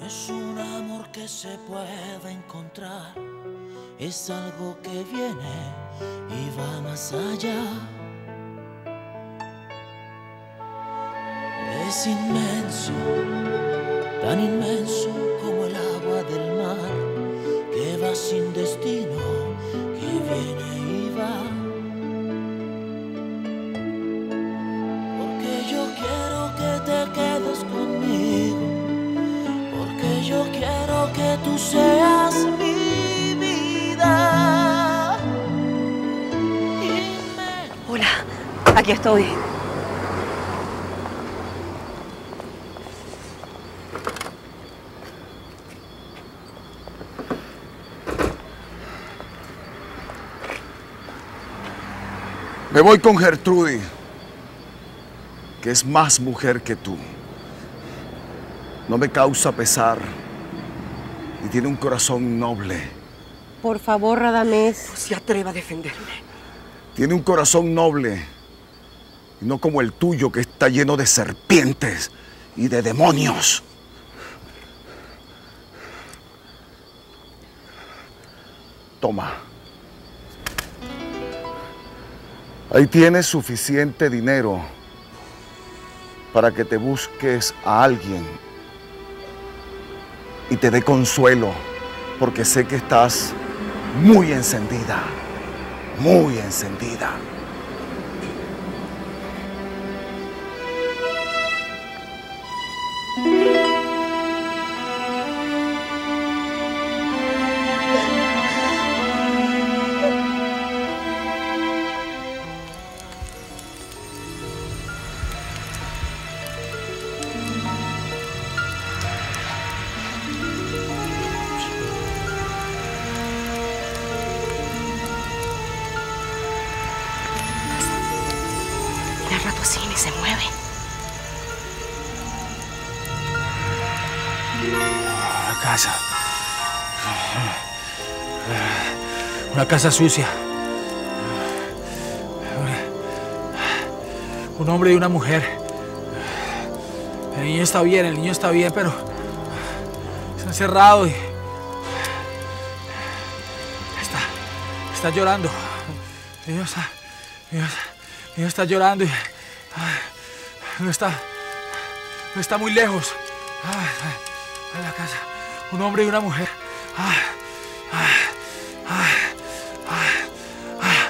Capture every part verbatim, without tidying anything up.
No es un amor que se pueda encontrar, es algo que viene y va más allá. Es inmenso, tan inmenso como el agua del mar, que va sin destino, que viene y va. Porque yo quiero que te quedes conmigo, porque yo quiero que tú seas mi vida. Hola, aquí estoy. Me voy con Gertrudis, que es más mujer que tú. No me causa pesar y tiene un corazón noble. Por favor, Radamés. No se atreva a defenderme. Tiene un corazón noble y no como el tuyo, que está lleno de serpientes y de demonios. Toma. Ahí tienes suficiente dinero para que te busques a alguien y te dé consuelo, porque sé que estás muy encendida, muy encendida. El rato así ni se mueve. La casa. Una casa sucia. Un hombre y una mujer. El niño está bien, el niño está bien, pero está encerrado y está, está llorando. El niño está, el niño está, el niño está llorando y no está, no está muy lejos. En la casa, un hombre y una mujer. Ay, ay, ay, ay, ay,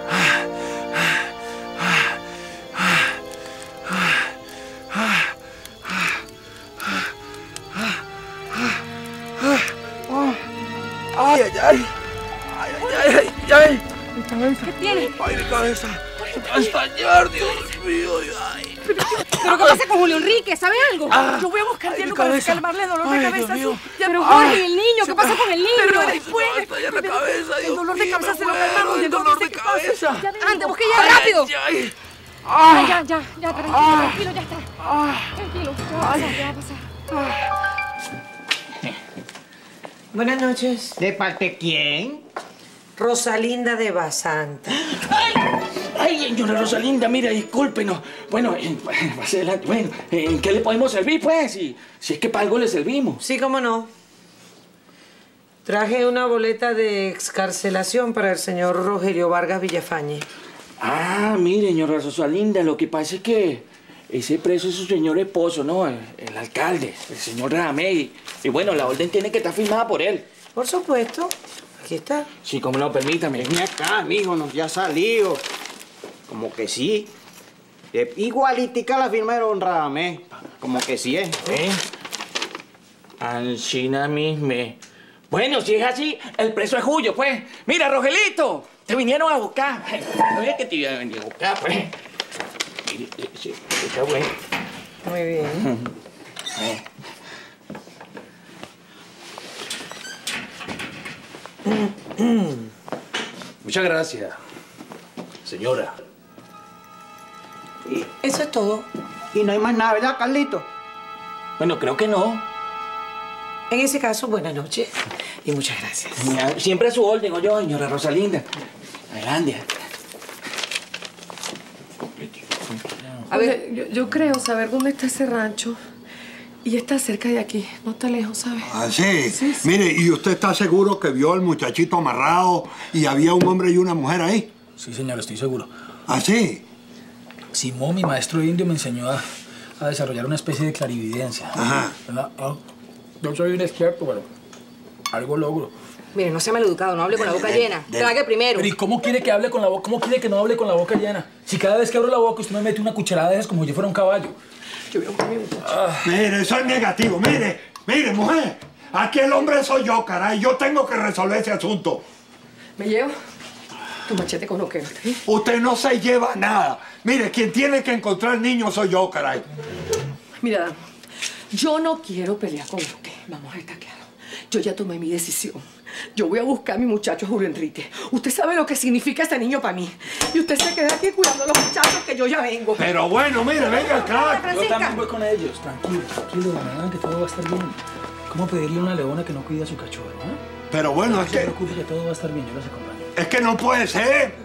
ay, ay, ay, ay, ay, ay, mi cabeza. ¿Qué tiene? Ay, mi cabeza. Va a estallar, Dios mío, ay. ¿Pero qué pasa con Julio Enrique? ¿Sabe algo? Ah, Yo voy a buscar ay, hielo mi para cabeza. calmarle el dolor Ay, de Dios cabeza. mío. Sí. Ya Pero no- Jorge, Ay, ¿y el niño? ¿Qué pasa con el niño? Pero Se después. me va a estallar la cabeza, El Dios dolor de mío, cabeza me se lo muero, calmamos. el dolor de ¿Qué pasa? cabeza. Ya vengo. Ande, busque ya, rápido. Ay, ay. Ay, ya, ya, ya, tranquilo, Ah. tranquilo, ya está. Tranquilo, ya va a pasar, ya va a pasar. Buenas noches. ¿De parte de quién? Rosalinda de Basanta. Ay, señora Rosalinda, mira, discúlpenos. Bueno, eh, más adelante, bueno, ¿en qué le podemos servir, pues? Si, si es que para algo le servimos. Sí, cómo no. Traje una boleta de excarcelación para el señor Rogelio Vargas Villafañe. Ah, mire, señora Rosalinda, lo que pasa es que ese preso es su señor esposo, ¿no? El, el alcalde, el señor Radamés. Y, y bueno, la orden tiene que estar firmada por él. Por supuesto. Aquí está. Sí, como no, permítame. Ven acá, mijo, no te ha salido. Como que sí. Eh, Igualitica la firma de don Radamés. Como que sí es. ¿Eh? Ancina misme. Bueno, si es así, el preso es Julio, pues. Mira, Rogelito, te vinieron a buscar. No es que te iban a venir a buscar, pues. Mire, eh, sí, está bueno. Muy bien. Eh. Muchas gracias, señora. Y eso es todo. Y no hay más nada, ¿verdad, Carlito? Bueno, creo que no. En ese caso, buenas noches y muchas gracias. Mira, siempre a su orden, digo yo, señora Rosalinda. Adelante. A ver, yo, yo creo saber dónde está ese rancho. Y está cerca de aquí, no está lejos, ¿sabes? ¿Ah, sí? Sí, sí. Mire, ¿y usted está seguro que vio al muchachito amarrado y había un hombre y una mujer ahí? Sí, señor, estoy seguro. ¿Ah, sí? Simón, mi maestro indio, me enseñó a, a desarrollar una especie de clarividencia. Ajá. ¿Verdad? Ah, yo soy un experto, pero algo logro. Mire, no sea maleducado, no hable con la boca De- llena. de- Trague primero. Pero ¿y cómo quiere que hable con la boca? ¿Cómo quiere que no hable con la boca llena? Si cada vez que abro la boca usted me mete una cucharada de esas como si yo fuera un caballo. Yo veo con mi muchacho. Mire, eso es negativo. Mire, mire, mujer. Aquí el hombre soy yo, caray. Yo tengo que resolver ese asunto. Me llevo tu machete con Roquero, ¿está bien? Usted no se lleva nada. Mire, quien tiene que encontrar al niño soy yo, caray. Mira, yo no quiero pelear con usted. Vamos a estar claros. Yo ya tomé mi decisión. Yo voy a buscar a mi muchacho Julio Enrique. Usted sabe lo que significa ese niño para mí. Y usted se queda aquí cuidando a los muchachos que yo ya vengo. Pero bueno, mire, venga acá. Yo Francisca. también voy con ellos. Tranquilo, tranquilo, doña, que todo va a estar bien. ¿Cómo pedirle a una leona que no cuida a su cachorro, eh? Pero bueno, No es se que, preocupe que todo va a estar bien, yo las acompaño. es que no puede ser.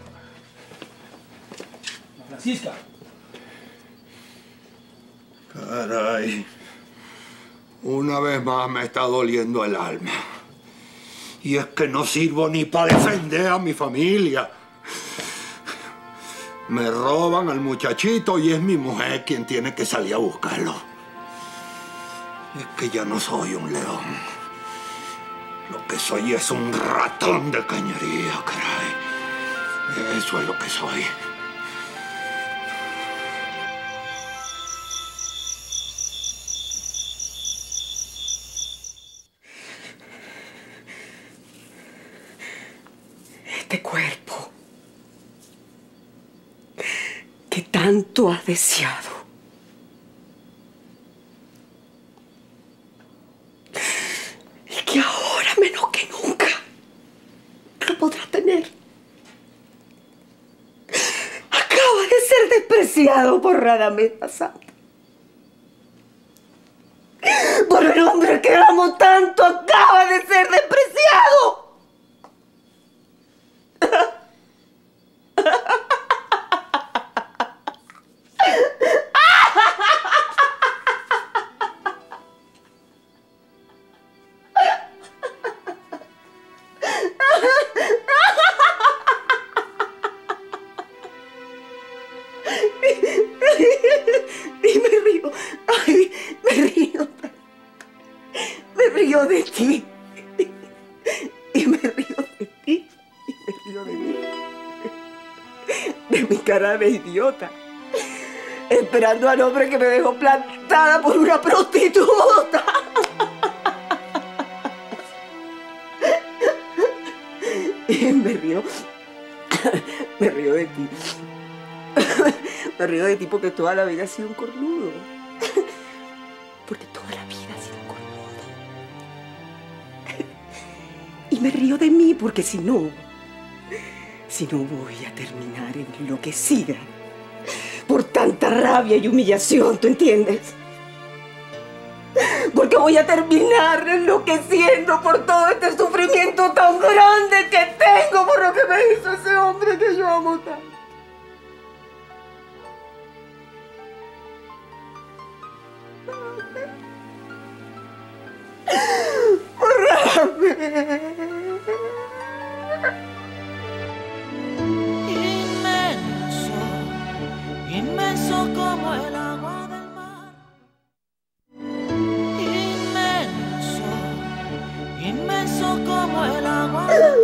Francisca. Caray. Una vez más me está doliendo el alma. Y es que no sirvo ni para defender a mi familia. Me roban al muchachito y es mi mujer quien tiene que salir a buscarlo. Es que ya no soy un león. Lo que soy es un ratón de cañería, caray. Eso es lo que soy. Este cuerpo que tanto has deseado. Y que ahora menos que nunca lo podrás tener. Acaba de ser despreciado por Radamés Santa. Por el hombre que amo tanto, acaba de ser despreciado. Y me río, ay, me río, me río de ti, y me río de ti, y me río de mí, de mi cara de idiota, esperando al hombre que me dejó plantada por una prostituta. Y me río, me río de ti. Me río de ti porque toda la vida has sido un cornudo. Porque toda la vida has sido un cornudo. Y me río de mí porque si no, si no voy a terminar enloquecida por tanta rabia y humillación, ¿tú entiendes? Porque voy a terminar enloqueciendo por todo este sufrimiento tan grande que tengo por lo que me hizo ese hombre que yo amo tanto. Inmenso, inmenso como el agua del mar. Inmenso, inmenso como el agua del mar.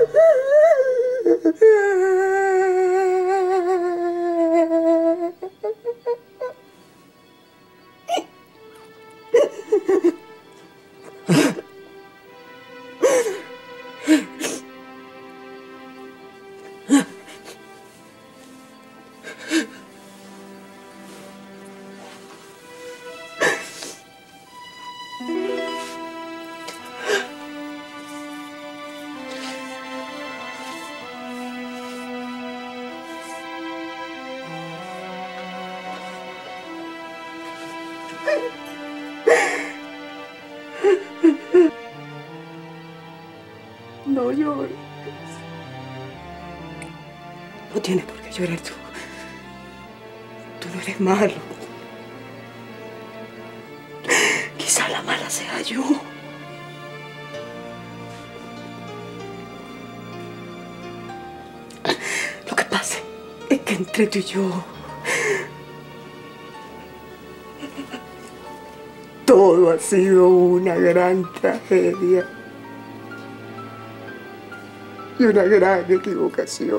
No llores. No tienes por qué llorar tú. Tú no eres malo. ojalá sea yo. Lo que pasa es que entre tú y yo todo ha sido una gran tragedia y una gran equivocación.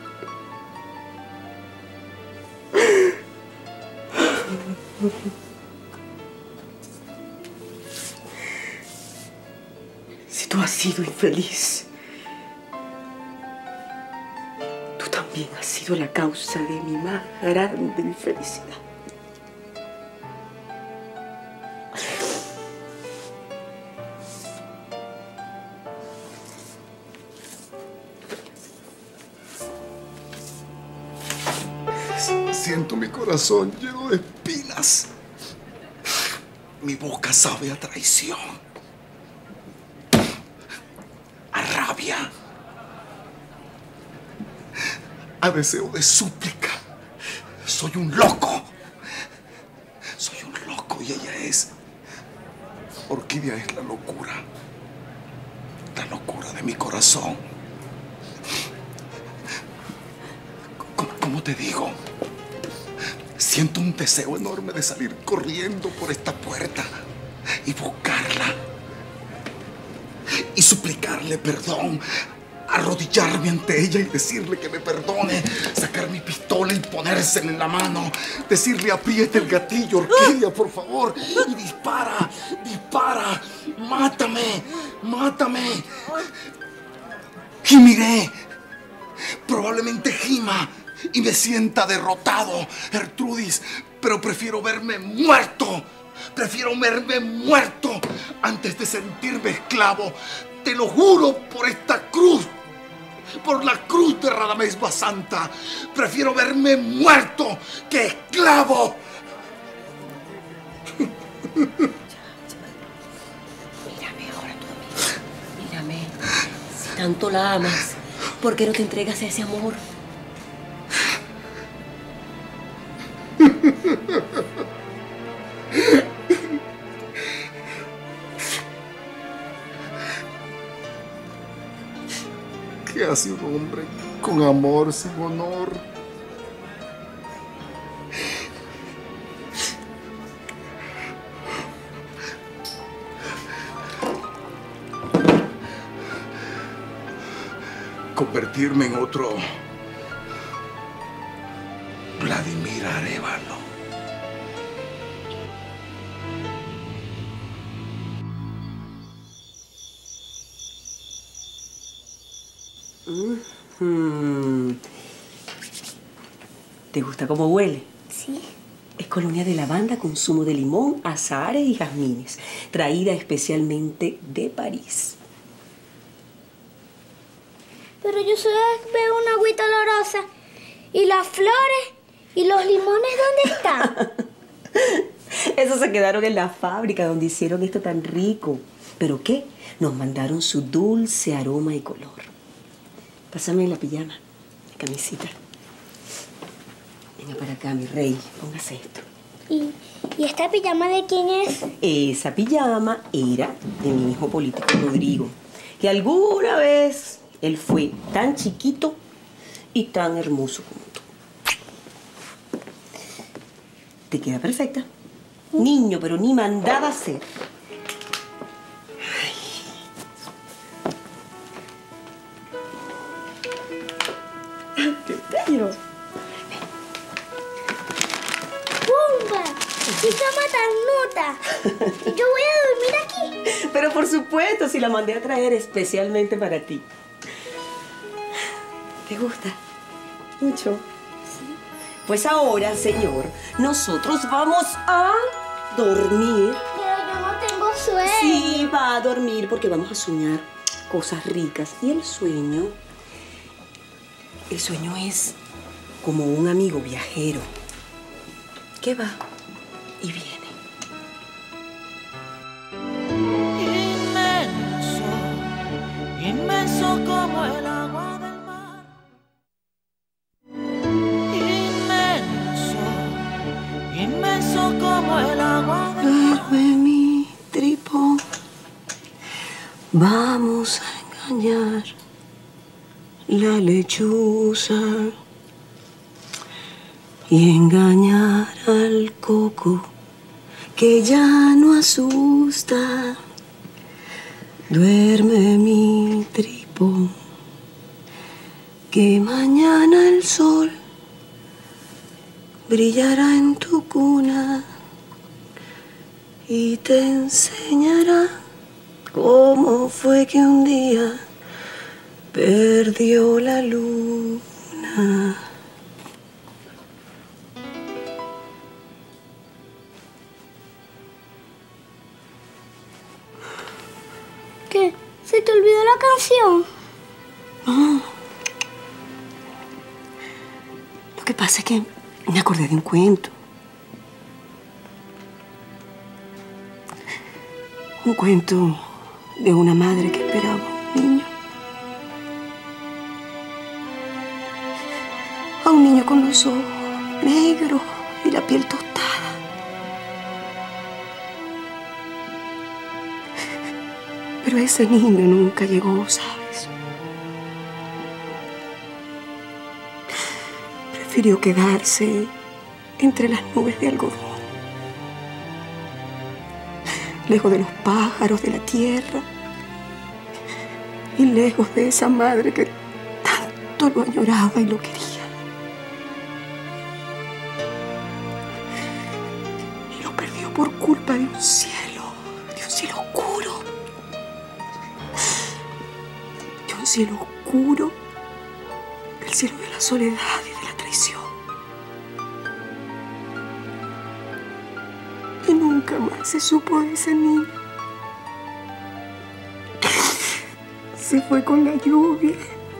Si tú has sido infeliz, tú también has sido la causa de mi más grande infelicidad. Siento mi corazón lleno de espinas. Mi boca sabe a traición, a rabia, a deseo de súplica. Soy un loco. Soy un loco y ella es... Orquídea es la locura. La locura de mi corazón. ¿Cómo, cómo te digo? Siento un deseo enorme de salir corriendo por esta puerta y buscarla y suplicarle perdón, arrodillarme ante ella y decirle que me perdone, sacar mi pistola y ponérsela en la mano, decirle apriete el gatillo, Orquídea, por favor, y dispara, dispara, mátame, mátame. Gimiré, probablemente gima y me sienta derrotado, Gertrudis, pero prefiero verme muerto. Prefiero verme muerto antes de sentirme esclavo. Te lo juro por esta cruz, por la cruz de Radamés Basanta. Prefiero verme muerto que esclavo. Mírame ahora tú a mí. Mírame. Si tanto la amas, ¿por qué no te entregas a ese amor? ¿Qué hace un hombre con amor sin honor? Convertirme en otro Vladimir Arévalo. Mm-hmm. ¿Te gusta cómo huele? Sí. Es colonia de lavanda con zumo de limón, azahares y jazmines, traída especialmente de París. Pero yo solo veo una agüita olorosa. ¿Y las flores? ¿Y los limones dónde están? Esos se quedaron en la fábrica donde hicieron esto tan rico. ¿Pero qué? Nos mandaron su dulce aroma y color. Pásame la pijama, la camisita. Venga para acá, mi rey. Póngase esto. ¿Y, ¿Y esta pijama de quién es? Esa pijama era de mi hijo político Rodrigo, que alguna vez él fue tan chiquito y tan hermoso como tú. Te queda perfecta. Niño, pero ni mandada a ser. Ay, qué bello. ¡Pumba! ¡Qué cama tan nota! ¿Yo voy a dormir aquí? Pero por supuesto, si la mandé a traer especialmente para ti. ¿Te gusta? Mucho. Sí. Pues ahora, señor, nosotros vamos a dormir. Pero yo no tengo sueño. Sí, va a dormir porque vamos a soñar cosas ricas. Y el sueño, el sueño es como un amigo viajero que va y viene. Inmenso, inmenso como el agua del mar. Inmenso, inmenso como el agua del mar. Duerme mi tripo. Vamos a engañar la lechuza y engañar al coco que ya no asusta. Duerme mi tripón, que mañana el sol brillará en tu cuna y te enseñará cómo fue que un día perdió la luna. ¿Qué? ¿Se te olvidó la canción? No. Lo que pasa es que me acordé de un cuento. Un cuento de una madre que esperaba a un niño. A un niño con los ojos negros y la piel tostada. Pero ese niño nunca llegó, ¿sabes? Prefirió quedarse entre las nubes de algodón, lejos de los pájaros de la tierra y lejos de esa madre que tanto lo añoraba y lo quería. Y lo perdió por culpa de un cielo, de un cielo oscuro. De un cielo oscuro, el cielo de la soledad y de la traición. Y nunca más se supo de ese niño. Se fue con la lluvia.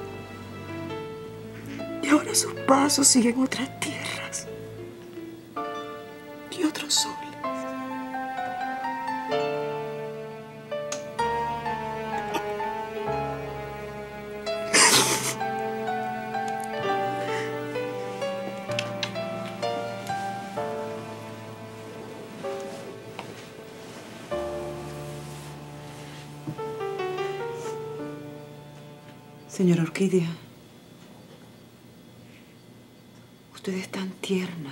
Y ahora sus pasos siguen otras tierras y otros soles. Señora Orquídea, usted es tan tierna,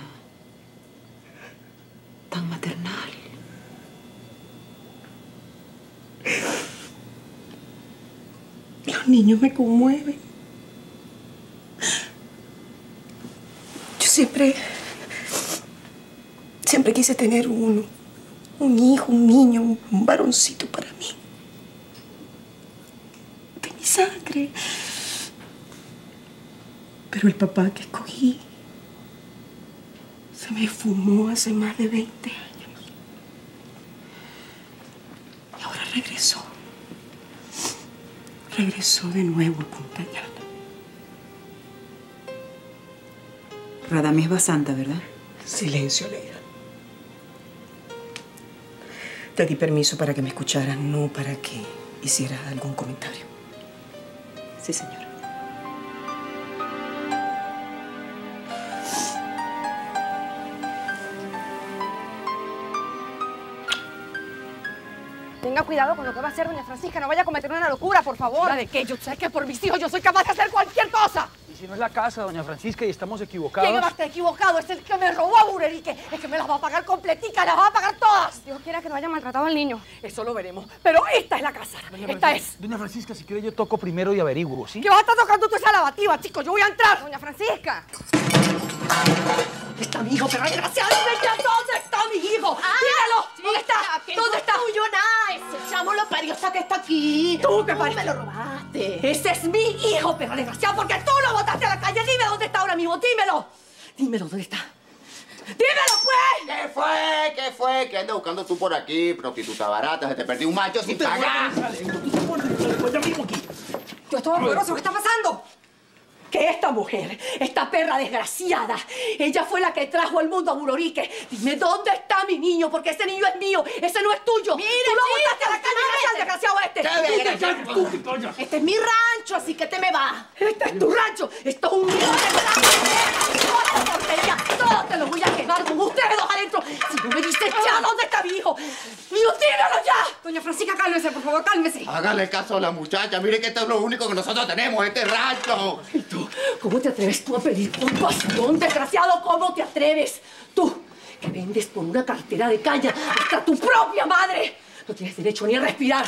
tan maternal. Los niños me conmueven. Yo siempre, siempre quise tener uno, un hijo, un niño, un, un varoncito para mí. De mi sangre. Pero el papá que escogí se me esfumó hace más de veinte años. Y ahora regresó. Regresó de nuevo a Punta Llana. Radamés Basanta, ¿verdad? Silencio, Leira. Te di permiso para que me escucharas, no para que hicieras algún comentario. Sí, señora. Tenga cuidado con lo que va a hacer doña Francisca. No vaya a cometer una locura, por favor. ¿De qué? Yo sé que por mis hijos yo soy capaz de hacer cualquier cosa. ¿Y si no es la casa, doña Francisca, y estamos equivocados? ¿Quién va a estar equivocado? Es el que me robó a Burerique. Es que me las va a pagar completica, las va a pagar todas. Dios quiera que no haya maltratado al niño. Eso lo veremos. Pero esta es la casa. Doña esta Francisca, es. Doña Francisca, si quiere yo toco primero y averiguo, ¿sí? ¿Qué vas a estar tocando tú esa lavativa, chico? Yo voy a entrar. Doña Francisca. Está mi hijo, pero desgraciado. ¿Dónde está mi hijo? Ah, Dígalo. chica, ¿Dónde está? que ¿Dónde no está? Es tuyo nada. Ese chamo lo parió hasta que está aquí. Tú me me lo robaste. Ese es mi hijo, pero desgraciado, porque tú lo botaste a la calle. Dime dónde está ahora mismo. Dímelo. Dímelo, ¿dónde está? ¡Dímelo, pues! ¿Qué fue? ¿Qué fue? ¿Qué andas buscando tú por aquí, prostituta barata? Se te perdió un macho sin pagar. Dios todopoderoso, ¿qué está pasando? Que esta mujer, esta perra desgraciada, ella fue la que trajo al mundo a Burorique. Dime, ¿dónde está mi niño? Porque ese niño es mío, ese no es tuyo. Mira, tú lo chica, botaste a la calle gracias al desgraciado este. ¿Qué Este es mi rancho, así que te me va. Este es tu rancho. Esto es un millón de pedazos. Toda la porquería, todo te lo voy a quemar con ustedes dos adentro. Si no me dices ya dónde está mi hijo. ¡Mío, dímelo ya! Doña Francisca, cálmese, por favor, cálmese. Hágale caso a la muchacha. Mire que esto es lo único que nosotros tenemos, este rancho. ¿Y tú? ¿Cómo te atreves tú a pedir compasión, desgraciado? ¿Cómo te atreves? Tú, que vendes por una cartera de caña hasta tu propia madre. No tienes derecho ni a respirar.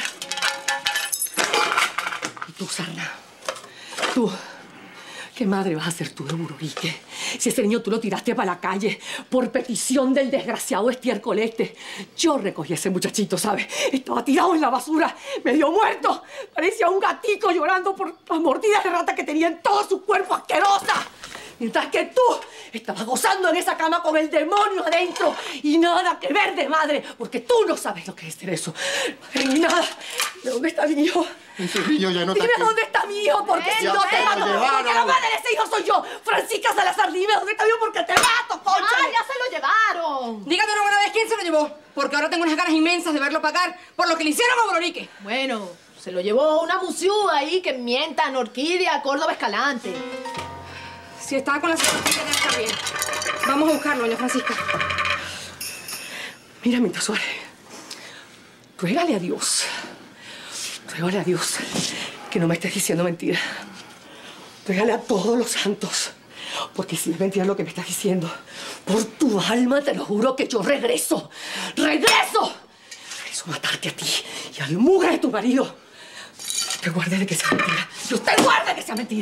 Y tú, Sarna, tú, ¿qué madre vas a ser tú de Bururique? Si ese niño tú lo tiraste para la calle por petición del desgraciado estiércol este. Yo recogí a ese muchachito, ¿sabes? Estaba tirado en la basura, medio muerto. Parecía un gatico llorando por las mordidas de rata que tenía en todo su cuerpo asquerosa. Mientras que tú estabas gozando en esa cama con el demonio adentro. Y nada que ver de madre, porque tú no sabes lo que es ser eso. Ni nada. ¿De dónde está mi hijo? Ese niño ya no está Dime aquí. dónde está mi hijo, porque si Ya no se te lo mato. llevaron. Porque la madre de ese hijo soy yo. Francisca Salazar, dime dónde está mi hijo, porque te mato, concha. ¡Ah, ya se lo llevaron! Dígame una buena vez quién se lo llevó, porque ahora tengo unas ganas inmensas de verlo pagar por lo que le hicieron a Bururique. Bueno, se lo llevó una musiú ahí que mientan, Orquídea, Córdoba Escalante. Si estaba con la señora Orquídea, debe estar bien. Vamos a buscarlo, doña Francisca. Mira, Minta Suárez, ruégale a Dios, ruégale a Dios que no me estés diciendo mentira. Ruégale a todos los santos, porque si es mentira lo que me estás diciendo, por tu alma te lo juro que yo regreso, regreso, regreso a matarte a ti y al mugre de tu marido. Dios te guarde de que sea mentira, Dios te guarde de que sea mentira.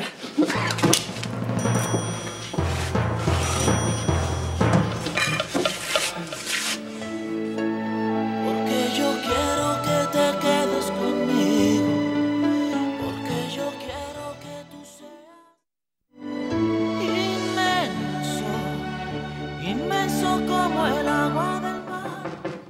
Como el agua del mar.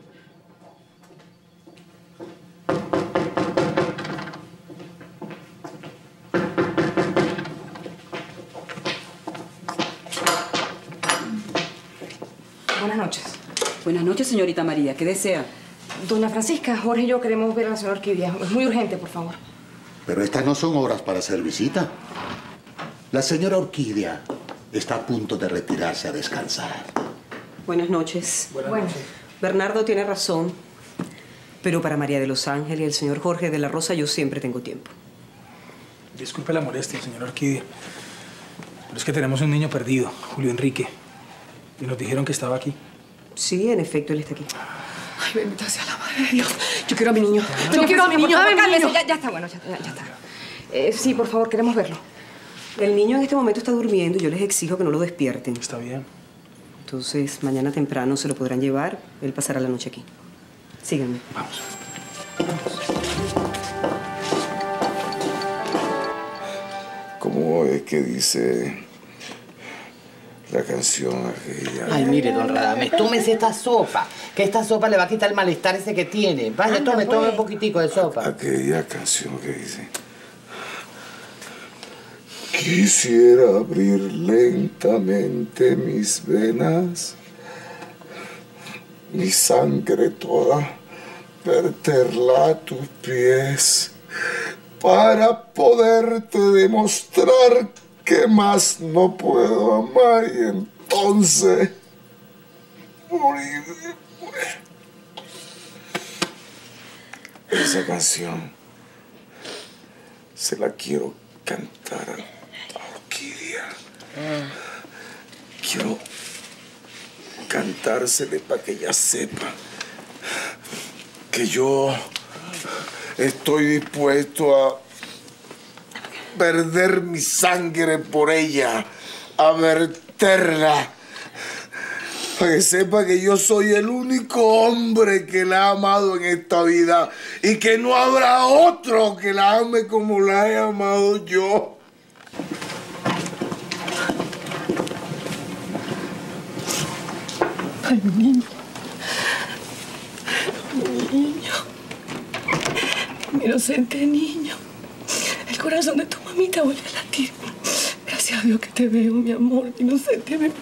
Buenas noches. Buenas noches, señorita María. ¿Qué desea? Doña Francisca, Jorge y yo queremos ver a la señora Orquídea. Es muy urgente, por favor. Pero estas no son horas para hacer visita. La señora Orquídea está a punto de retirarse a descansar. Buenas noches. Buenas noches. Bernardo tiene razón, pero para María de los Ángeles y el señor Jorge de la Rosa yo siempre tengo tiempo. Disculpe la molestia, señora Orquídea, pero es que tenemos un niño perdido, Julio Enrique, y nos dijeron que estaba aquí. Sí, en efecto, él está aquí. Ay, bendita sea la madre de Dios. Yo quiero a mi niño. Yo Doña quiero a mi Francisca, niño. por favor, Dame a mi cálmese. niño. Ya, ya está, bueno, ya, ya, ya está. Eh, sí, por favor, queremos verlo. El niño en este momento está durmiendo y yo les exijo que no lo despierten. Está bien. Entonces, mañana temprano se lo podrán llevar. Él pasará la noche aquí. Síganme. Vamos. ¿Cómo es que dice la canción aquella? Ay, mire, don Radamés, tómese esta sopa, que esta sopa le va a quitar el malestar ese que tiene. Vaya, Anda, tome, pues. tome un poquitico de sopa. Aquella canción que dice: quisiera abrir lentamente mis venas, mi sangre toda, verterla a tus pies, para poderte demostrar que más no puedo amar y entonces morir después. Esa canción se la quiero cantar a Orquídea. Quiero cantársele para que ella sepa que yo estoy dispuesto a perder mi sangre por ella, a verterla, para que sepa que yo soy el único hombre que la ha amado en esta vida y que no habrá otro que la ame como la he amado yo. Ay, mi niño. Mi niño. Mi inocente niño. El corazón de tu mamita vuelve a latir. Gracias a Dios que te veo, mi amor. Mi inocente bebé.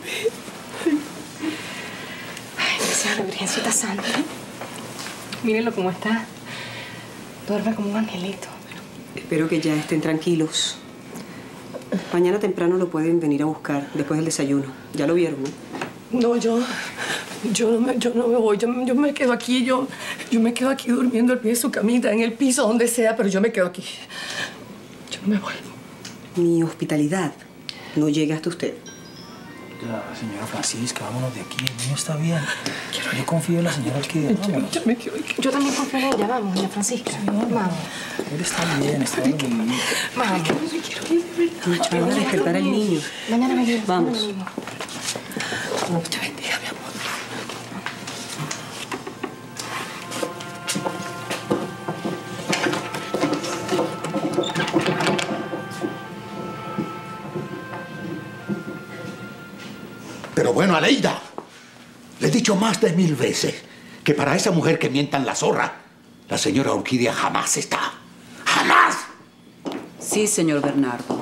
Ay, gracias a la Virgencita Santa. Mírenlo cómo está. Duerme como un angelito. Espero que ya estén tranquilos. Mañana temprano lo pueden venir a buscar después del desayuno. Ya lo vieron, ¿no? No, yo... Yo no me, yo no me voy, yo, yo me quedo aquí, yo, yo me quedo aquí durmiendo al pie de su camita, en el piso, donde sea, pero yo me quedo aquí. Yo no me voy. Mi hospitalidad no llega hasta usted. Ya, señora Francisca, vámonos de aquí. El niño está bien. Yo confío en la señora Orquídea. Vámonos. Yo, me quedo aquí. Yo también confío en ella. Vamos, doña Francisca. Sí, vamos. Vamos. Él está bien, está bien. Vamos. Me van a despertar al niño. Mañana venimos. Vamos. Dios te bendiga, mi amor. Pero bueno, Aleida, le he dicho más de mil veces que para esa mujer que mienta en la zorra, la señora Orquídea jamás está. ¡Jamás! Sí, señor Bernardo.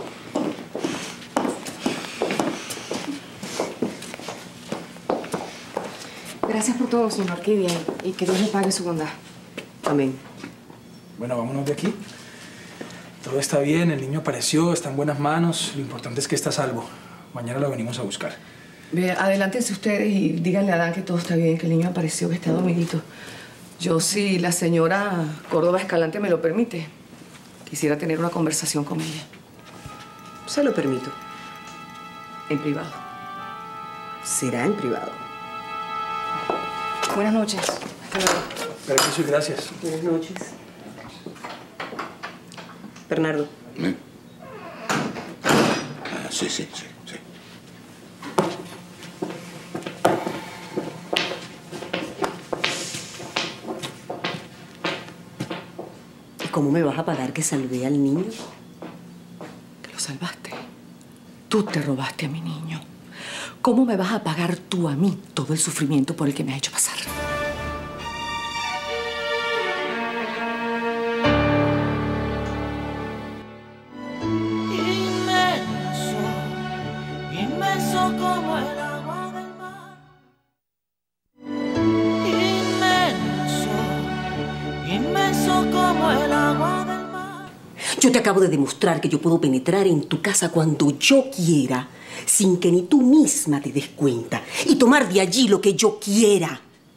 Gracias por todo, señor Orquídea, y que Dios le pague su bondad. Amén. Bueno, vámonos de aquí. Todo está bien, el niño apareció, está en buenas manos. Lo importante es que está a salvo. Mañana lo venimos a buscar. Ve, adelántense ustedes y díganle a Dan que todo está bien, que el niño apareció, que está dormidito. Yo, si la señora Córdoba Escalante me lo permite, quisiera tener una conversación con ella. Se lo permito. En privado. Será en privado. Buenas noches. Hasta luego. Permiso y gracias. Buenas noches. Bernardo. ¿Eh? Ah, sí, sí, sí, sí. ¿Y cómo me vas a pagar que salvé al niño? Que lo salvaste. Tú te robaste a mi niño. ¿Cómo me vas a pagar tú a mí todo el sufrimiento por el que me has hecho pasar? Inmenso, inmenso como el agua del mar. Inmenso, inmenso como el agua del mar. Yo te acabo de demostrar que yo puedo penetrar en tu casa cuando yo quiera, sin que ni tú misma te des cuenta, y tomar de allí lo que yo quiera,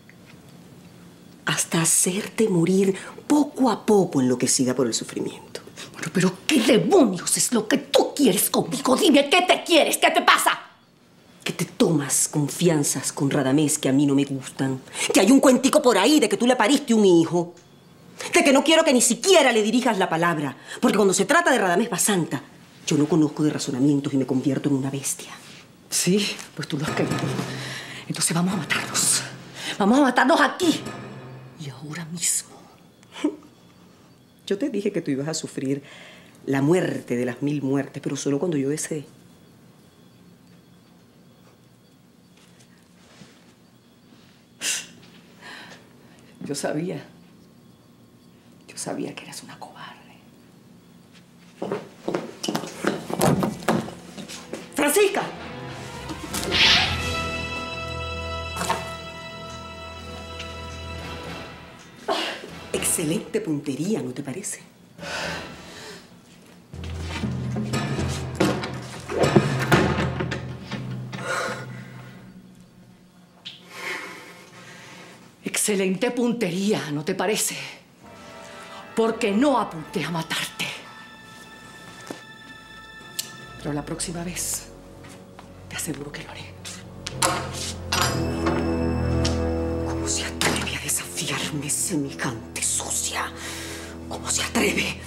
hasta hacerte morir poco a poco enloquecida por el sufrimiento. Bueno, pero ¿qué demonios es lo que tú quieres conmigo? Dime, ¿qué te quieres? ¿Qué te pasa? Que te tomas confianzas con Radamés que a mí no me gustan, que hay un cuentico por ahí de que tú le pariste un hijo, de que no quiero que ni siquiera le dirijas la palabra, porque cuando se trata de Radamés Basanta, yo no conozco de razonamientos y me convierto en una bestia. Sí, pues tú lo has querido. Entonces vamos a matarnos. Vamos a matarnos aquí. Y ahora mismo. Yo te dije que tú ibas a sufrir la muerte de las mil muertes, pero solo cuando yo desee. Yo sabía. Yo sabía que eras una cobarde. ¡Francisca! Excelente puntería, ¿no te parece? Excelente puntería, ¿no te parece? Porque no apunté a matarte. Pero la próxima vez, te aseguro que lo haré. ¿Cómo se atreve a desafiarme semejante sucia? ¿Cómo se atreve?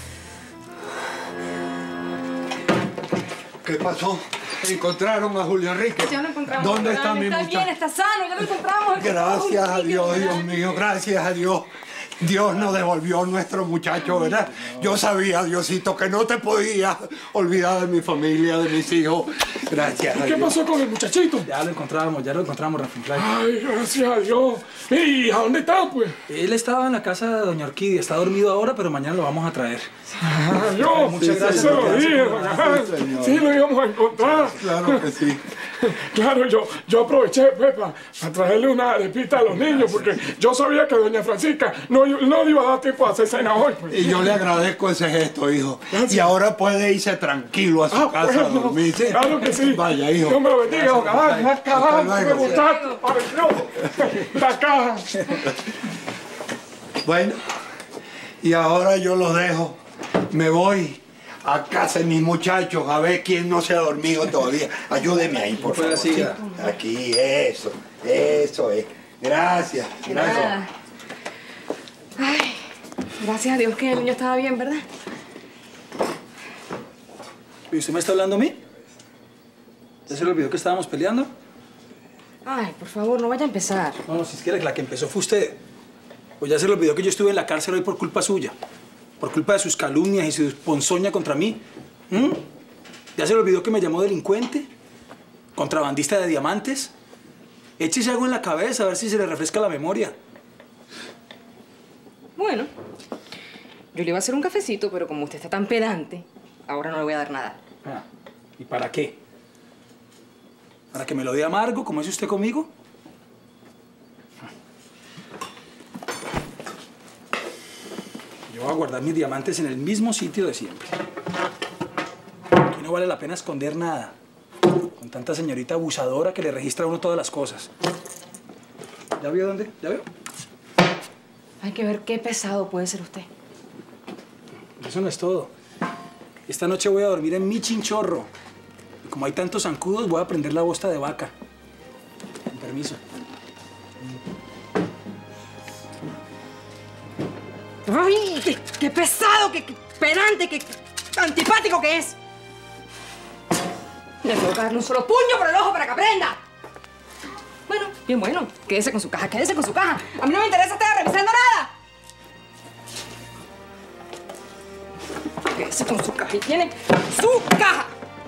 ¿Qué pasó? ¿Encontraron a Julio Enrique? Ya lo encontramos. ¿Dónde está mi Está muchacho? bien, está sano, ya lo encontramos. Gracias a Dios, Dios mío, gracias a Dios. Dios nos devolvió nuestro muchacho, ¿verdad? Yo sabía, Diosito, que no te podía olvidar de mi familia, de mis hijos. Gracias a ¿Qué Dios. pasó con el muchachito? Ya lo encontramos, ya lo encontramos, Rafinfly. Ay, gracias a Dios. ¿Y a dónde está, pues? Él estaba en la casa de doña Orquídea. Está dormido ahora, pero mañana lo vamos a traer. Ah, yo, Muchas sí, gracias se por lo quedarse dije, con ajá. nosotros, señor. Sí, lo íbamos a encontrar. Claro que sí. Claro, yo, yo aproveché, pues, para traerle una arepita a los niños, porque yo sabía que doña Francisca no no le iba a dar tiempo a hacer cena hoy. Pues. Y yo le agradezco ese gesto, hijo. Gracias. Y ahora puede irse tranquilo a su ah, casa bueno, a dormir. ¿Sí? Claro que sí. Vaya, hijo. Dios me lo bendiga, don Galán. La caja, me gustaste, pareció. La caja. Bueno, y ahora yo lo dejo. Me voy a casa de mis muchachos a ver quién no se ha dormido todavía. Ayúdeme ahí, por favor. ¿Sí? Aquí, eso. Eso es. Gracias. Gracias. Nada. Ay, gracias a Dios que el niño estaba bien, ¿verdad? ¿Y usted me está hablando a mí? ¿Ya se le olvidó que estábamos peleando? Ay, por favor, no vaya a empezar. No, no, si es que la que empezó fue usted. O ya se le olvidó que yo estuve en la cárcel hoy por culpa suya. Por culpa de sus calumnias y su ponzoña contra mí. ¿Mm? ¿Ya se le olvidó que me llamó delincuente? ¿Contrabandista de diamantes? Échese algo en la cabeza a ver si se le refresca la memoria. Bueno, yo le iba a hacer un cafecito, pero como usted está tan pedante, ahora no le voy a dar nada. Ah, ¿y para qué? ¿Para que me lo dé amargo, como hace usted conmigo? Yo voy a guardar mis diamantes en el mismo sitio de siempre. Aquí no vale la pena esconder nada. Con tanta señorita abusadora que le registra a uno todas las cosas. ¿Ya vio dónde? ¿Ya veo? Hay que ver qué pesado puede ser usted. Eso no es todo. Esta noche voy a dormir en mi chinchorro. Y como hay tantos zancudos, voy a prender la bosta de vaca. Con permiso. ¡Ay! ¡Qué, qué pesado! ¡Qué, qué pedante! ¡Qué antipático que es! Le tengo que darle un solo puño por el ojo para que aprenda. Bueno, bien bueno. Quédese con su caja, quédese con su caja. A mí no me interesa estar revisando nada. Quédese con su caja y tiene su caja.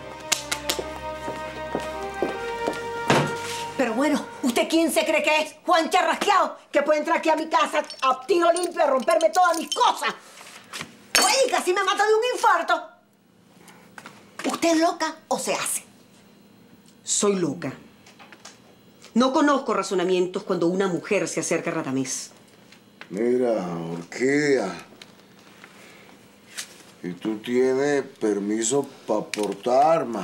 Pero bueno, ¿usted quién se cree que es? Juan Charrasqueado, que puede entrar aquí a mi casa a tiro limpio a romperme todas mis cosas. Oye, casi me mata de un infarto. ¿Usted es loca o se hace? Soy loca. No conozco razonamientos cuando una mujer se acerca a Radamés. Mira, Orquídea, y tú tienes permiso para portar armas.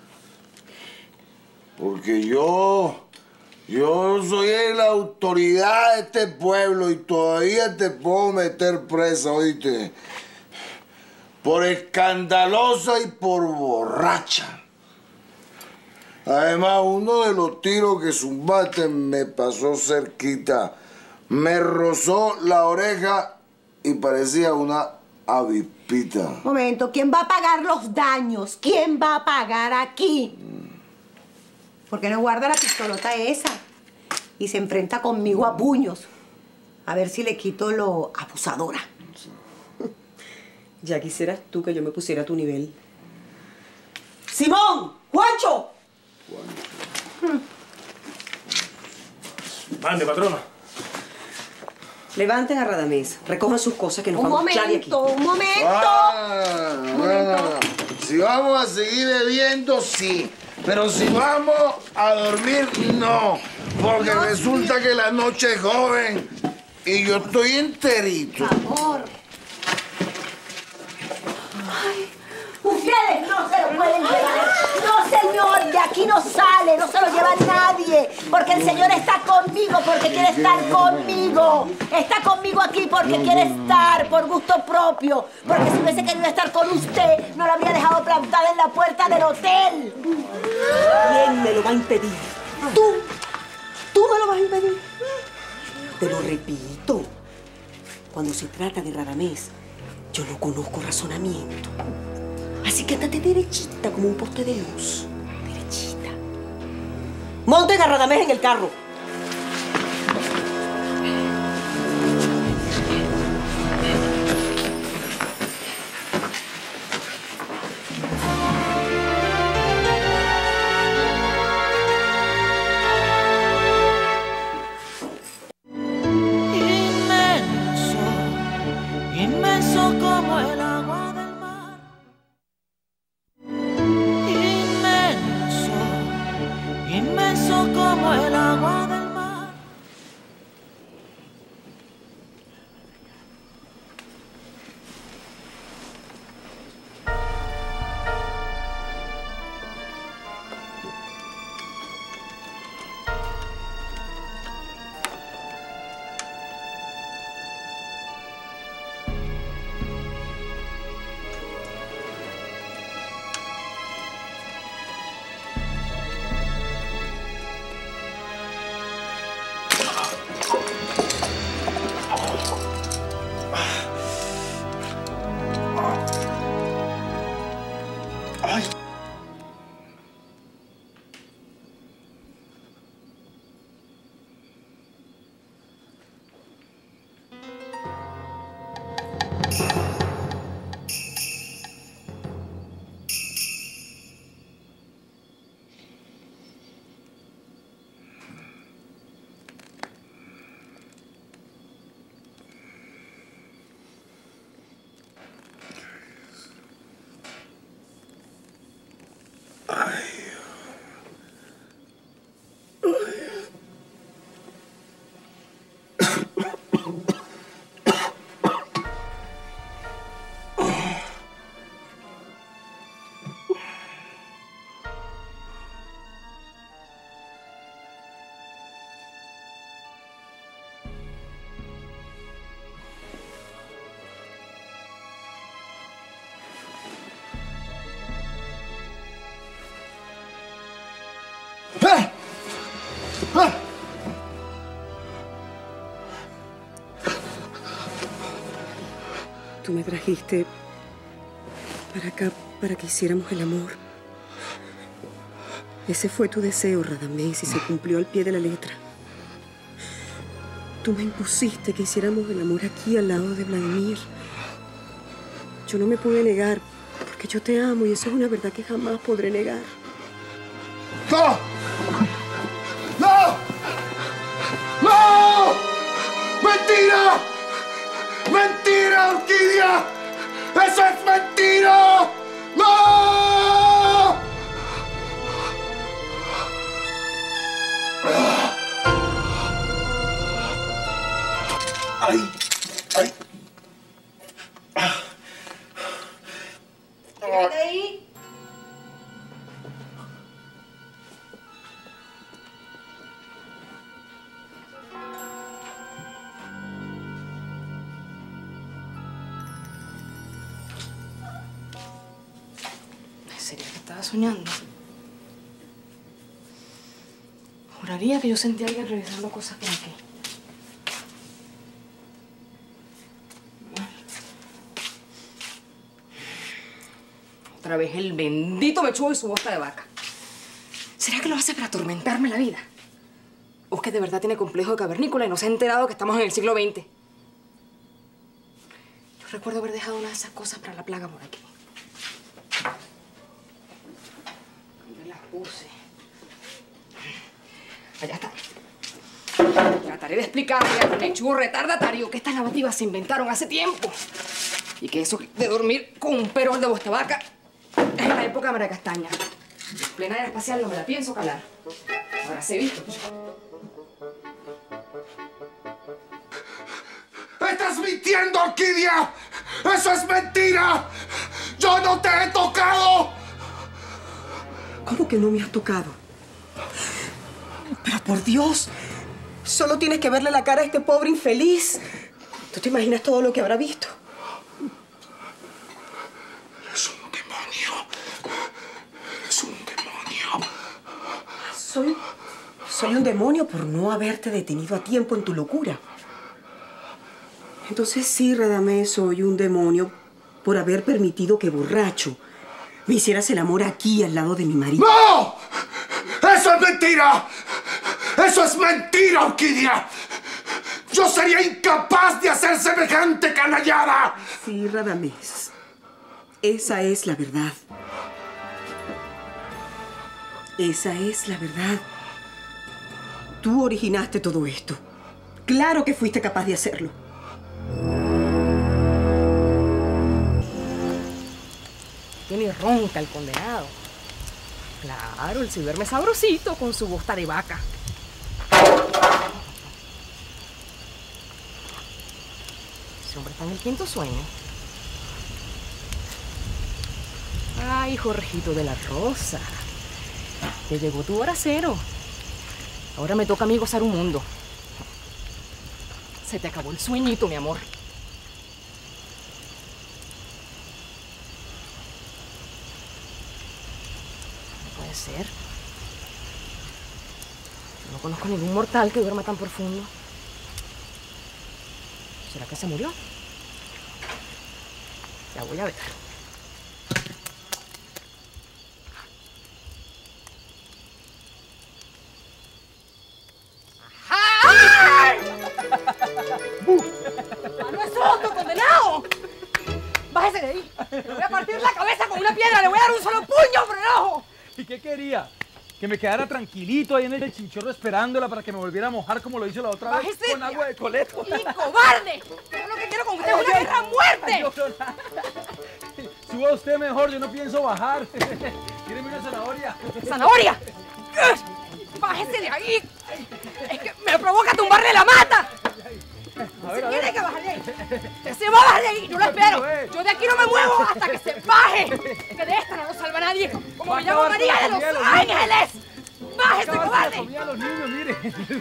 Porque yo, yo soy la autoridad de este pueblo y todavía te puedo meter presa, ¿oíste? Por escandalosa y por borracha. Además, uno de los tiros que zumbaste me pasó cerquita. Me rozó la oreja y parecía una avispita. Momento, ¿quién va a pagar los daños? ¿Quién va a pagar aquí? ¿Por qué no guarda la pistolota esa? Y se enfrenta conmigo a puños. A ver si le quito lo abusadora. Ya quisieras tú que yo me pusiera a tu nivel. ¡Simón! ¡Juancho! Mande, patrona. Levanten a Radamés, recojan sus cosas que nos un vamos momento, ya de aquí. Un momento, ah, un momento. Si vamos a seguir bebiendo, sí. Pero si vamos a dormir, no. Porque no, resulta sí. que la noche es joven y yo estoy enterito. Por favor. Ay, ustedes no se lo pueden llevar. No, señor, de aquí no sale, no se lo lleva nadie. Porque el señor está conmigo, porque quiere estar conmigo. Está conmigo aquí porque quiere estar, por gusto propio. Porque si hubiese querido estar con usted, no lo habría dejado plantada en la puerta del hotel. ¿Quién me lo va a impedir? Tú. Tú me lo vas a impedir. Te lo repito. Cuando se trata de Radamés, yo no conozco razonamiento. Así que andate derechita como un poste de luz. Derechita. Monten a Radamés en el carro. ¡Eh! ¡Eh! Tú me trajiste para acá para que hiciéramos el amor. Ese fue tu deseo, Radamés, y se cumplió al pie de la letra. Tú me impusiste que hiciéramos el amor aquí al lado de Vladimir. Yo no me pude negar, porque yo te amo y eso es una verdad que jamás podré negar. ¡No! ¡No! ¡No! ¡Mentira! ¡Mentira, Orquídea! ¡Eso es mentira! ¡No! ¡Ay! ¡Ay! Quédate ahí. ¿Sería que estaba soñando? Juraría que yo sentía a alguien revisando cosas por aquí. Otra vez el bendito mechudo y su bosta de vaca. ¿Será que lo hace para atormentarme la vida? ¿O es que de verdad tiene complejo de cavernícola y no se ha enterado que estamos en el siglo veinte? Yo recuerdo haber dejado una de esas cosas para la plaga por aquí. ¿Dónde las puse? Allá está. Trataré de explicarle al mechudo retardatario que estas lavativas se inventaron hace tiempo. Y que eso de dormir con un perol de bosta vaca es en la época de María Castaña. En plena era espacial no me la pienso calar. Ahora se visto. ¡Estás mintiendo, Orquídea! ¡Eso es mentira! ¡Yo no te he tocado! ¿Cómo que no me has tocado? Pero por Dios, solo tienes que verle la cara a este pobre infeliz. ¿Tú te imaginas todo lo que habrá visto? Eres un demonio. Eres un demonio. Soy, soy un demonio por no haberte detenido a tiempo en tu locura. Entonces sí, Radamés, soy un demonio por haber permitido que borracho me hicieras el amor aquí al lado de mi marido. ¡No! ¡Eso es mentira! ¡Eso es mentira, Orquídea! ¡Yo sería incapaz de hacer semejante canallada! Sí, Radamés. Esa es la verdad. Esa es la verdad. Tú originaste todo esto. Claro que fuiste capaz de hacerlo. Tiene ronca el condenado. Claro, el se duerme sabrosito con su bosta de vaca. Ese hombre está en el quinto sueño. Ay, Jorgito de la Rosa. Te llegó tu hora cero. Ahora me toca a mí gozar un mundo. Se te acabó el sueñito, mi amor. No puede ser. No conozco ningún mortal que duerma tan profundo. ¿Será que se murió? Ya voy a ver. ¡No es otro, condenado! ¡Bájese de ahí! ¡Le voy a partir la cabeza con una piedra! ¡Le voy a dar un solo puño por el ojo! ¿Y qué quería? ¿Que me quedara tranquilito ahí en el chinchorro esperándola para que me volviera a mojar como lo hizo la otra vez? ¡Bájese! Con agua de coleto. ¡Y cobarde! Yo lo que quiero con usted es una guerra a muerte. Suba usted mejor, yo no pienso bajar. Tíreme una zanahoria. ¡Zanahoria! ¡Bájese de ahí! ¡Es que me provoca tumbarle la mata! A ver, se a tiene ver. que bajar de ahí. Que se va a bajar de ahí. Yo lo espero. Yo de aquí no me muevo hasta que se baje. Que de esta no lo salva nadie. Como me llamo María de los Ángeles. ¡Bájese, cobarde! Comida a los niños, mire.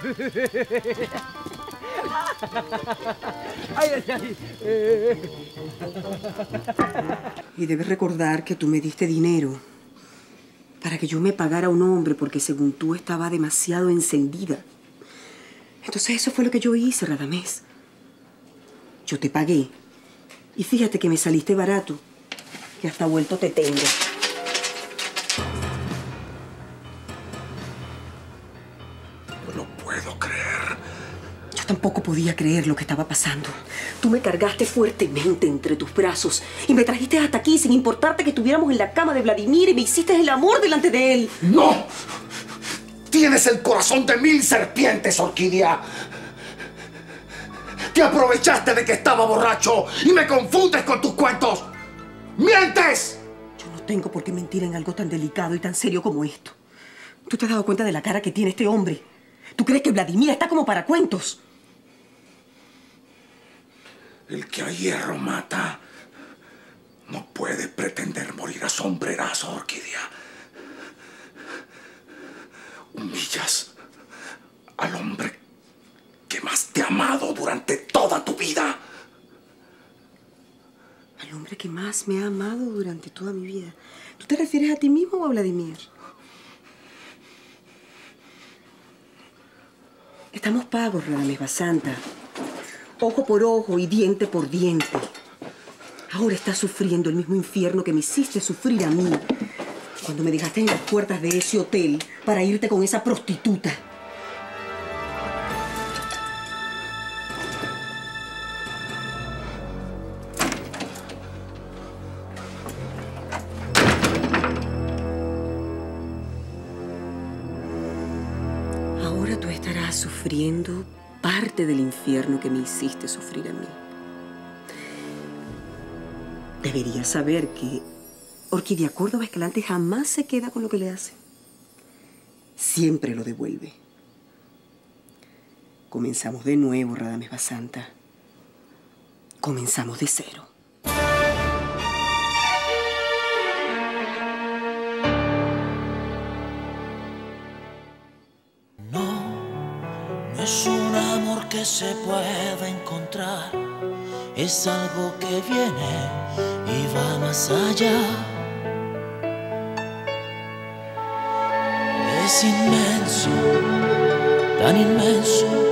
Ay, ay, ay. Eh. Y debes recordar que tú me diste dinero Para que yo me pagara a un hombre porque según tú estaba demasiado encendida. Entonces eso fue lo que yo hice, Radamés. Yo te pagué. Y fíjate que me saliste barato. Que hasta vuelto te tengo. No lo puedo creer. Yo tampoco podía creer lo que estaba pasando. Tú me cargaste fuertemente entre tus brazos y me trajiste hasta aquí sin importarte que estuviéramos en la cama de Vladimir y me hiciste el amor delante de él. ¡No! Tienes el corazón de mil serpientes, Orquídea. Te aprovechaste de que estaba borracho y me confundes con tus cuentos. ¡Mientes! Yo no tengo por qué mentir en algo tan delicado y tan serio como esto. ¿Tú te has dado cuenta de la cara que tiene este hombre? ¿Tú crees que Vladimir está como para cuentos? El que a hierro mata no puede pretender morir a sombrerazo, Orquídea. Humillas al hombre que más te ha amado durante toda tu vida. Al hombre que más me ha amado durante toda mi vida. ¿Tú te refieres a ti mismo o a Vladimir? Estamos pagos, Radamés Basanta. Ojo por ojo y diente por diente. Ahora estás sufriendo el mismo infierno que me hiciste sufrir a mí cuando me dejaste en las puertas de ese hotel para irte con esa prostituta. Ahora tú estarás sufriendo parte del infierno que me hiciste sufrir a mí. Deberías saber que Orquídea Córdoba Escalante jamás se queda con lo que le hace. Siempre lo devuelve. Comenzamos de nuevo, Radamés Basanta. Comenzamos de cero. No es un amor que se pueda encontrar, es algo que viene y va más allá. Es inmenso, tan inmenso,